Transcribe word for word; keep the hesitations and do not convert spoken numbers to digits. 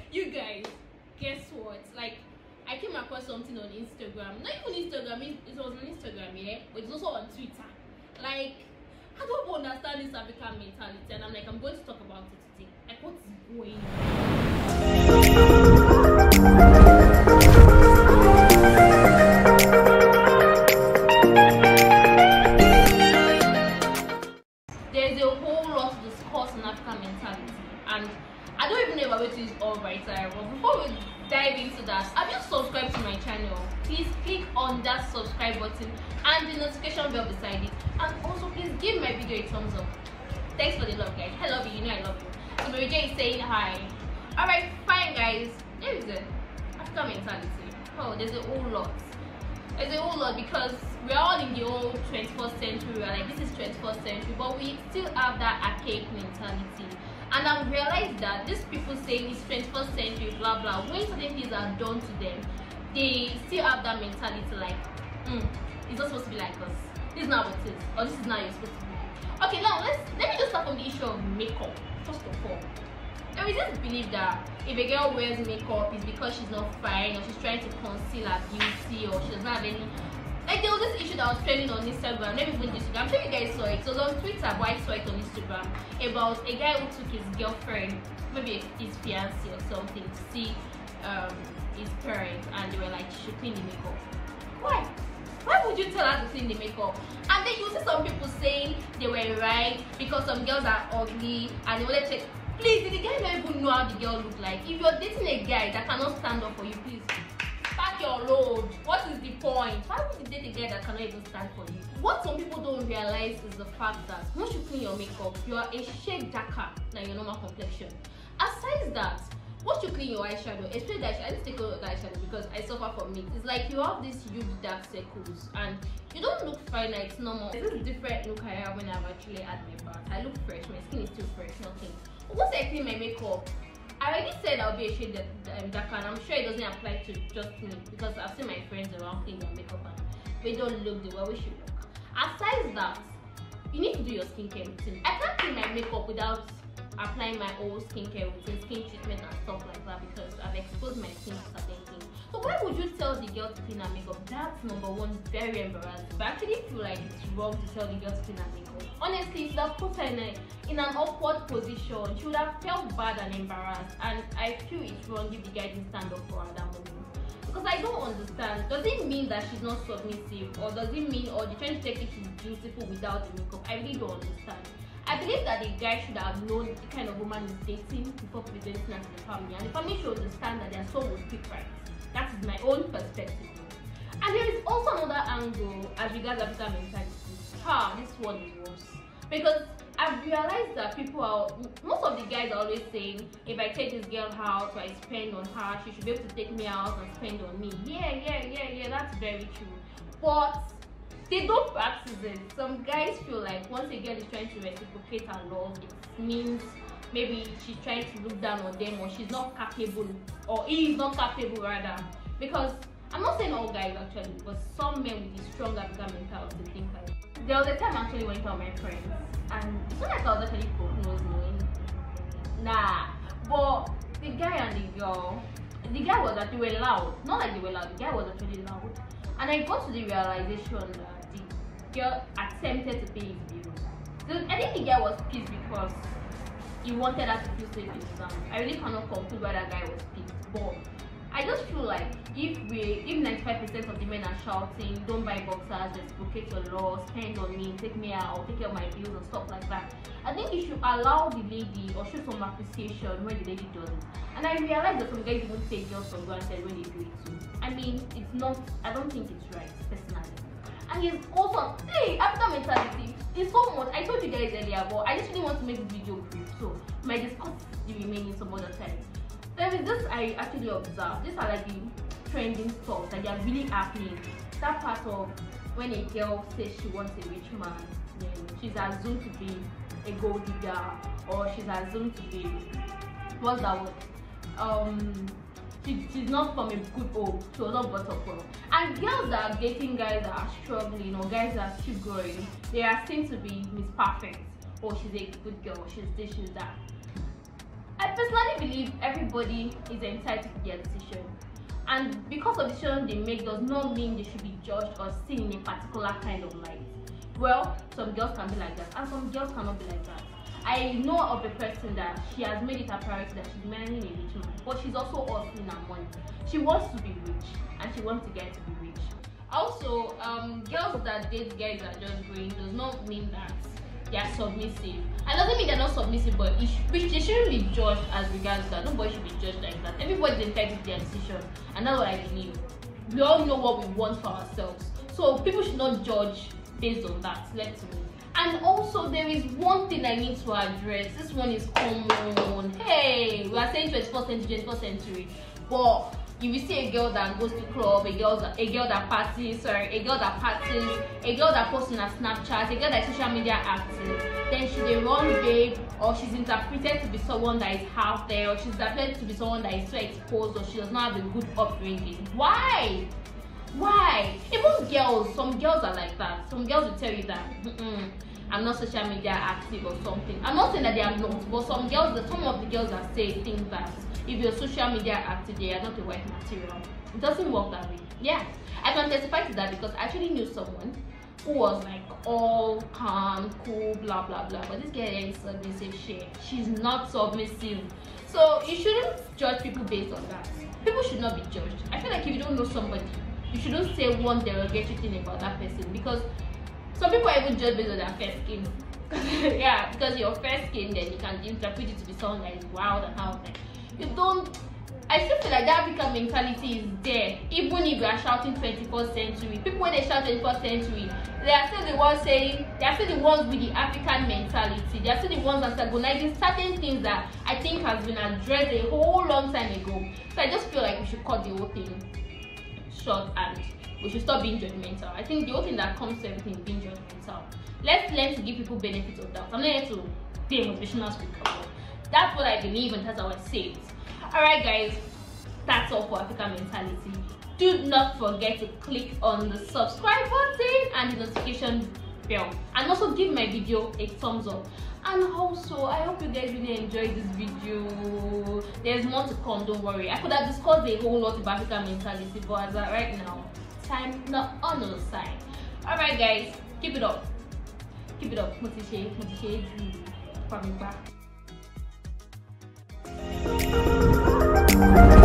You guys, guess what? Like, I came across something on Instagram. Not even Instagram, it, it was on Instagram, yeah, but it's also on Twitter. Like, I don't understand this African mentality, and I'm like, I'm going to talk about it today. Like, what's going on? There's a whole lot to discuss on African mentality, and I don't even know if I'm going to use all right there. But before we dive into that, have you subscribed to my channel? Please click on that subscribe button and the notification bell beside it, and also please give my video a thumbs up. Thanks for the love, guys. I love you, you know I love you. So Mary J is saying hi. Alright, fine guys. There is it. African mentality. Oh, there's a whole lot. There's a whole lot because we're all in the old twenty-first century. We're like, this is twenty-first century, but we still have that archaic mentality. And I've realized that these people saying it's twenty-first century, blah blah, when certain things are done to them, they still have that mentality like, mm, it's not supposed to be like us. This is not what it is, or this is not you're supposed to be. Okay, now let's let me just start from the issue of makeup. First of all, there is this belief that if a girl wears makeup, it's because she's not fine, or she's trying to conceal her beauty, or she doesn't have any. Like, there was this issue that was trending on Instagram. Let me put Instagram. I'm sure you guys saw it. So it was on Twitter, but I saw it on Instagram, about a guy who took his girlfriend, maybe his fiance or something, to see um, his parents, and they were like, she should clean the makeup. Why? Why would you tell her to clean the makeup? And then you see some people saying they were right because some girls are ugly and they wanted to check. Please, did the guy not even know how the girl look like? If you're dating a guy that cannot stand up for you, please pack your load. What is the point? Why would you date a guy that cannot even stand for you? What some people don't realize is the fact that once you clean your makeup, you are a shade darker than your normal complexion. Aside that, once you clean your eyeshadow, especially that I just take out the eyeshadow because I suffer from it. It's like you have these huge dark circles and you don't look fine like it's normal. This is a different look I have when I've actually had my bath. I look fresh, my skin is still fresh, nothing. Once I clean my makeup, I already said I'll be a shade darker, and I'm sure it doesn't apply to just me because I've seen my friends around clean their makeup and they don't look the way we should look. Aside that, you need to do your skincare routine. I can't clean my makeup without applying my own skincare routine, skin treatment and stuff like that because I've exposed my skin to certain things. So why would you tell the girl to clean her makeup? That's number one, very embarrassing. But I actually feel like it's wrong to tell the girl to clean her makeup. Honestly, it would have put her in, a, in an awkward position. She would have felt bad and embarrassed, and I feel it's wrong if the guy didn't stand up for her that moment. Because I don't understand. Does it mean that she's not submissive, or does it mean, or the trying to take it she's beautiful without the makeup? I really don't understand. I believe that the guy should have known the kind of woman he's dating before presenting her to the family, and the family should understand that their soul will speak right. That is my own perspective. And there is also another angle as regards African mentality. Ha, this one is worse. Because I've realized that people are, most of the guys are always saying, if I take this girl out or I spend on her, she should be able to take me out and spend on me. Yeah, yeah, yeah, yeah, that's very true. But they don't practice it. Some guys feel like once a girl is trying to reciprocate her love, it means maybe she's trying to look down on them, or she's not capable, or he is not capable rather. Because I'm not saying all guys actually, but some men with a strong African mentality think like that. There was a time I actually went out with my friends, and it's not like I was actually nose knowing. Nah, but the guy and the girl, the guy was that they were loud. Not like they were loud, the guy was actually loud. And I got to the realization that the girl attempted to pay his bills. So I think the guy was pissed because he wanted her to feel safe in exam. I really cannot conclude why that guy was pissed, but I just feel like if we, if ninety-five percent of the men are shouting, don't buy boxers, reciprocate your law, spend on me, take me out, take care of my bills and stuff like that, I think you should allow the lady or show some appreciation when the lady does it. And I realize that some guys even take girls for granted when they do it too. I mean, it's not, I don't think it's right, personally. And he's also, hey, African mentality is so much. I told you guys earlier, but I just really want to make this video brief, so I might discuss the remaining some other time. There is this I actually observed. These are like the trending stuff that they are really happening. That part of when a girl says she wants a rich man, then she's assumed to be a gold digger, or she's assumed to be, what's that word? Um, she, she's not from a good home, she was not brought up well. And girls that are dating guys that are struggling, or guys that are still growing, they are seen to be Miss Perfect, or she's a good girl, she's this, she's that. I personally believe everybody is entitled to their decision, and because of the decision they make does not mean they should be judged or seen in a particular kind of light. Well, some girls can be like that, and some girls cannot be like that. I know of a person that she has made it a priority that she's marrying a rich man, but she's also hustling her money. She wants to be rich, and she wants to get to be rich. Also, um, girls that date guys that are just growing does not mean that they are submissive. And doesn't mean they're not submissive, but it sh they shouldn't be judged as regards that. Nobody should be judged like that. Everybody's entitled to their decision, and that's what I believe. We all know what we want for ourselves, so people should not judge based on that. Let's move. And also, there is one thing I need to address. This one is common. Hey, we are saying twenty-first century, twenty-first century, but if you see a girl that goes to club, a girl that, a girl that parties, sorry, a girl that parties, a girl that posts on her Snapchat, a girl that is social media active, then she's a wrong babe, or she's interpreted to be someone that is half there, or she's interpreted to be someone that is so exposed, or she does not have a good upbringing. Why? Why? Even girls, some girls are like that. Some girls will tell you that mm-mm, I'm not social media active or something. I'm not saying that they are not, but some girls, some of the girls that say think that if you're social media active, they are not a wife material. It doesn't work that way. Yeah, I can testify to that because I actually knew someone who was like all calm, cool, blah blah blah. But this girl is submissive shit. She's not submissive. So you shouldn't judge people based on that. People should not be judged. I feel like if you don't know somebody, you shouldn't say one derogatory thing about that person, because some people are even judged based on their fair skin. Yeah, because your fair skin, then you can interpret it to be someone that is wild and how like you don't. I still feel like that African mentality is there, even if we are shouting twenty-first century. People, when they shout twenty-first century, they are still the ones saying, they are still the ones with the African mentality. They are still the ones that are recognizing certain things that I think has been addressed a whole long time ago. So I just feel like we should cut the whole thing short and we should stop being judgmental. I think the whole thing that comes to everything is being judgmental. Let's learn to give people benefits of doubt. I'm not here to be a motivational speaker, but that's what I believe and that's how I say it. Alright guys, that's all for African mentality. Do not forget to click on the subscribe button and the notification bell, and also give my video a thumbs up. And also, I hope you guys really enjoyed this video. There's more to come, don't worry. I could have discussed a whole lot about African mentality, but as of right now, time not on the side. Alright guys, keep it up. Keep it up. Motishe, motishe, coming back.